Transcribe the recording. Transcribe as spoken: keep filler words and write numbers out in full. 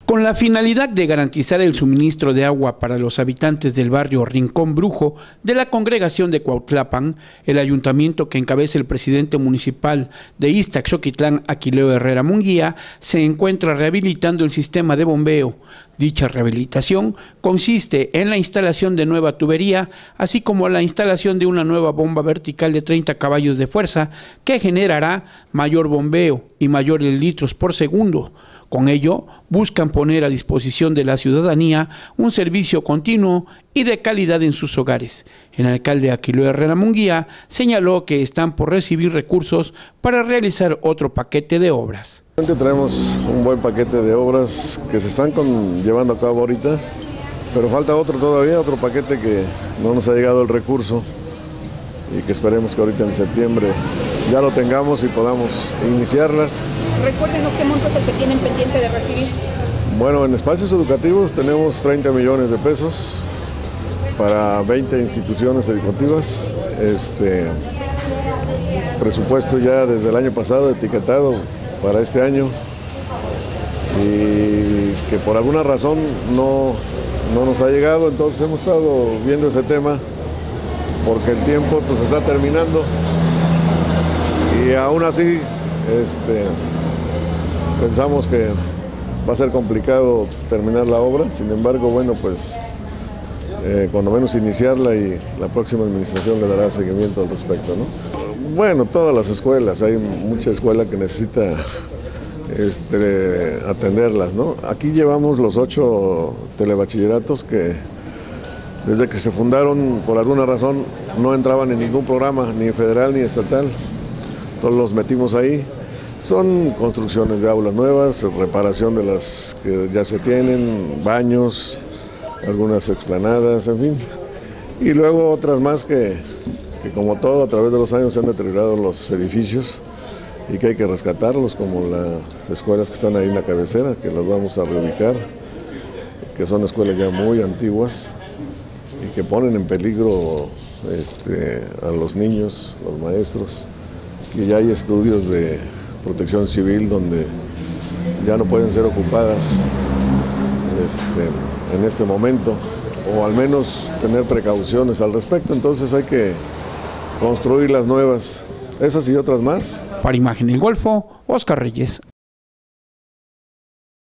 Con la finalidad de garantizar el suministro de agua para los habitantes del barrio Rincón Brujo de la congregación de Cuautlapan, el ayuntamiento que encabeza el presidente municipal de Ixtaxoquitlán, Aquileo Herrera Munguía, se encuentra rehabilitando el sistema de bombeo. Dicha rehabilitación consiste en la instalación de nueva tubería, así como la instalación de una nueva bomba vertical de treinta caballos de fuerza que generará mayor bombeo y mayores litros por segundo. Con ello, buscan poner a disposición de la ciudadanía un servicio continuo y de calidad en sus hogares. El alcalde Aquileo Herrera Munguía señaló que están por recibir recursos para realizar otro paquete de obras. Traemos un buen paquete de obras que se están con, llevando a cabo ahorita, pero falta otro todavía, otro paquete que no nos ha llegado el recurso y que esperemos que ahorita en septiembre ya lo tengamos y podamos iniciarlas. Recuérdenos qué monto es el que tienen pendiente de recibir. Bueno, en espacios educativos tenemos treinta millones de pesos para veinte instituciones educativas. Este presupuesto ya desde el año pasado etiquetado para este año y que por alguna razón no, no nos ha llegado, entonces hemos estado viendo ese tema porque el tiempo pues está terminando y aún así este, pensamos que va a ser complicado terminar la obra. Sin embargo, bueno, pues eh, cuando menos iniciarla y la próxima administración le dará seguimiento al respecto, ¿no? Bueno, todas las escuelas, hay mucha escuela que necesita este, atenderlas, ¿no? Aquí llevamos los ocho telebachilleratos que desde que se fundaron, por alguna razón, no entraban en ningún programa, ni federal ni estatal. Todos los metimos ahí. Son construcciones de aulas nuevas, reparación de las que ya se tienen, baños, algunas explanadas, en fin. Y luego otras más que, que como todo, a través de los años se han deteriorado los edificios y que hay que rescatarlos, como las escuelas que están ahí en la cabecera, que las vamos a reubicar, que son escuelas ya muy antiguas y que ponen en peligro este, a los niños, los maestros, que ya hay estudios de protección civil donde ya no pueden ser ocupadas este, en este momento, o al menos tener precauciones al respecto. Entonces hay que construir las nuevas, esas y otras más. Para Imagen El Golfo, Oscar Reyes.